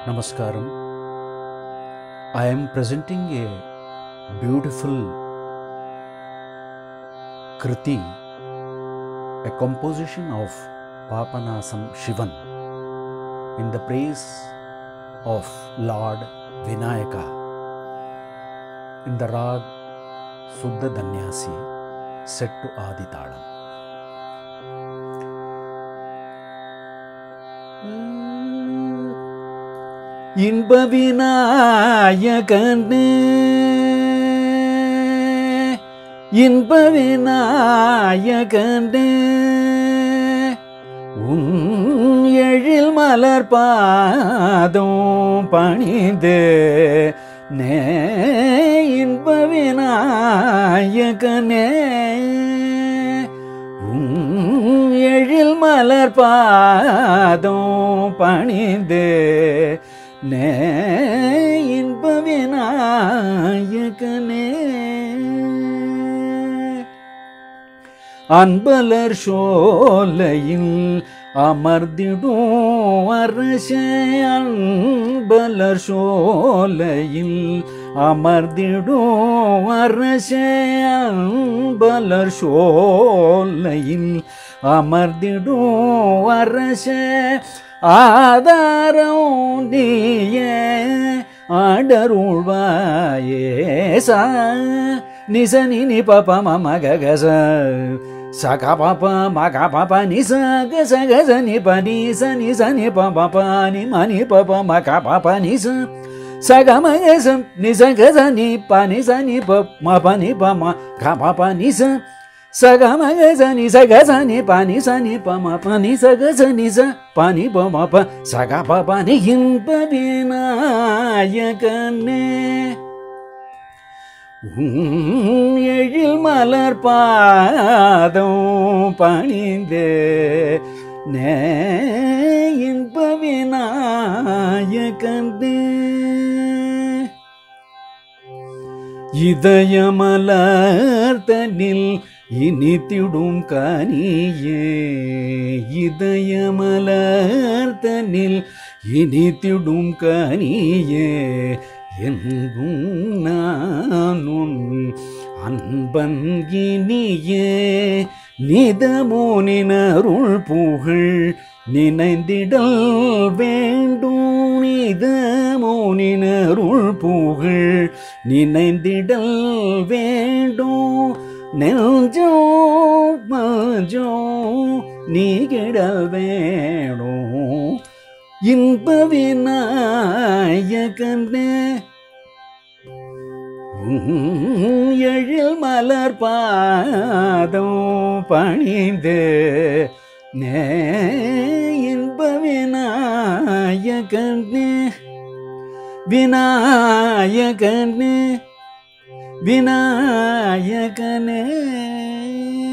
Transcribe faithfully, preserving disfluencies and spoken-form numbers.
Namaskaram. I am presenting a beautiful Kriti, a composition of Papanasam Shivan in the praise of Lord Vinayaka in the Rag Suddha Danyasi set to Aditalam. இன்ப விநாயகனே இன்ப விநாயகனே உன் எழில் மலர் பாதம் பணிந்து நே இன்ப விநாயகனே உன் எழில் மலர் பாதம் பணிந்து நே இன்ப விநாயகனே அன்பலர் சோலையில் அமர்ந்திடும் அரசே அன்பலர் சோலையில் அமர்ந்திடும் அரசே அன்பலர் சோலையில் அமர்ந்திடும் அரசே ஆதாரம் நீயே ஆடருள்வாயே சா நிச நினி பப மம ககச சக பப மக பப நிச கச கச நிப நிச நிச நிப பப நிம நிப மக பப நிச சக மகச நிச கச நிப நிச நிப மப நிப ம க பப நிச சக மகச நிச கச நிப நிச நிப மப நிச கச நிச ப நிப மப சக பப நி இன்ப விநாயகனே எழில் மலர் பாதம் பணிந்தே நே இன்ப விநாயகனே இதயமலர்தனில் இனித்திடும் கனியே இதயமலர்தனில் இனித்திடும் கனியே எங்கும் நானும் அன்பன் இனியே நிதமோனினருள் புகழ் நினைந்திடல் வேண்டும் நிதமோனினருள் புகழ் நினைந்திடல் வேண்டும் நெஞ்சோ மஞ்சோ நீகிடல் வேணும் இன்ப விநாயகனே எழில் மலர் பாதம் பணிந்து நே இன்ப விநாயகனே விநாயகனே விநாயகனே